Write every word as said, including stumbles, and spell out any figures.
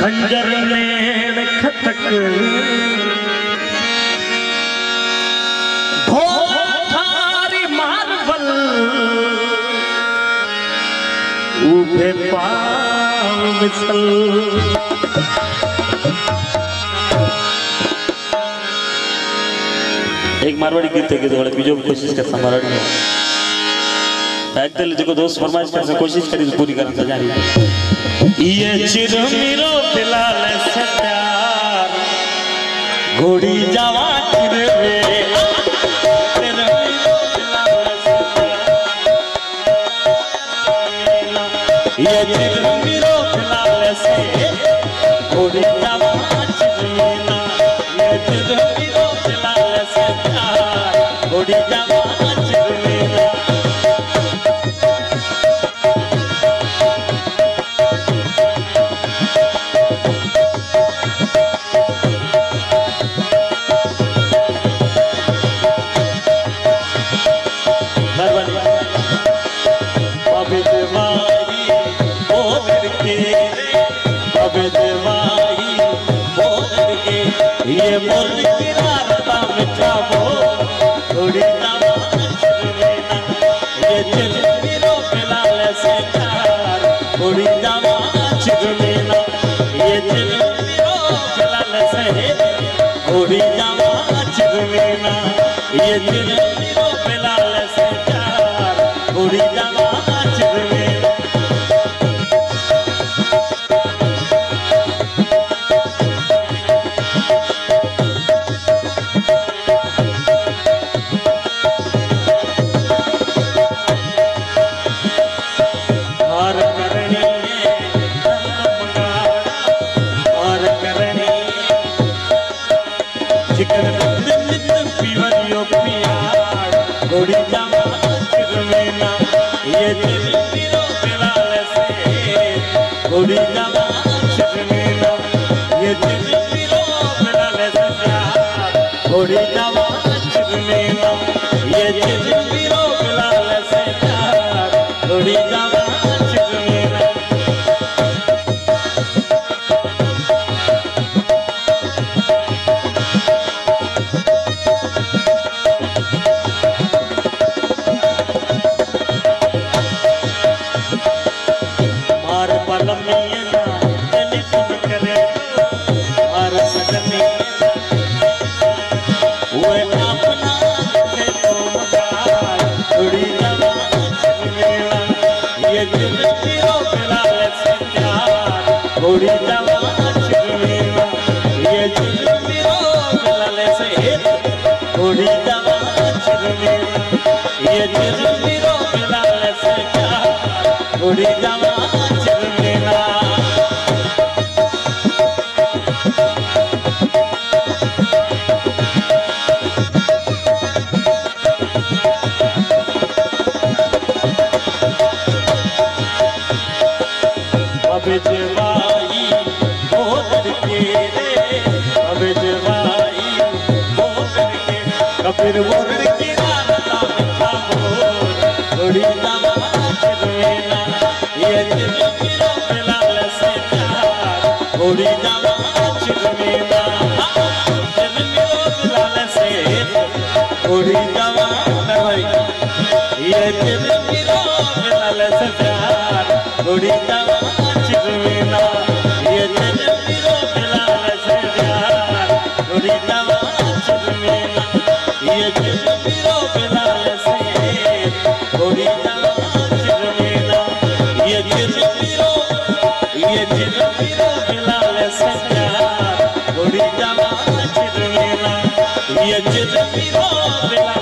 खंजर लेन खटक थारी मार्बल उभे पाव मिसल। एक मारवाड़ी गीत के दोड़े बीजो कोशिश करता मारवाड़ी में एक दिल जो दोस्त फरमाइश करता कोशिश करी तो पूरी करना जारी। ये चिर मेरो फिलहाल से प्यार घोड़ी जावा चिरवे ये चिर मेरो फिलहाल से घोड़ी जावा चिरवेना ये चिर मेरो फिलहाल से प्यार घोड़ी जावा चिरवेना। ये बोल किराता मिठा वो थोड़ी जावा चिरवेना ये चिर मेरो फिलहाल से प्यार थोड़ी जावा चिरवेना ये चिर मेरो फिलहाल से थोड़ी जावा चिरवेना ये चिर मेरो फिलहाल से प्यार थोड़ी जावा चिरवेना। घोड़ी जावा चिरवेना ये चिर मेरो फिलहाल से घोड़ी जावा चिरवेना ये चिर मेरो फिलहाल से प्यार घोड़ी जावा चिरवेना ये चिर मेरो फिलहाल से प्यार घोड़ी जावा चिरवेना। घोड़ी जावा चिरवेना ये चिर मेरो फिलहाल से घोड़ी जावा चिरवेना ये चिर मेरो फिलहाल से घोड़ी जावा चिरवेना। अब जवाई बोल के रे अब जवाई बोल के कपिर बोल के राता मिठा बोल थोड़ी जावा चिरवेना ये चिर मेरो फिलहाल से प्यार थोड़ी जावा चिरवेना चिर मेरो फिलहाल से थोड़ी जावा भाई ये चिर मेरो फिलहाल से प्यार थोड़ी जावा चिरवेना ये चिर मेरो फिलहाल से प्यार थोड़ी जावा चिरवेना ये चिर मेरो फिलहाल से थोड़ी जावा चिरवेना ये चिर मेरो ये चिर मेरो फिलहाल से प्यार थोड़ी जावा चिरवेना ये चिर मेरो फिलहाल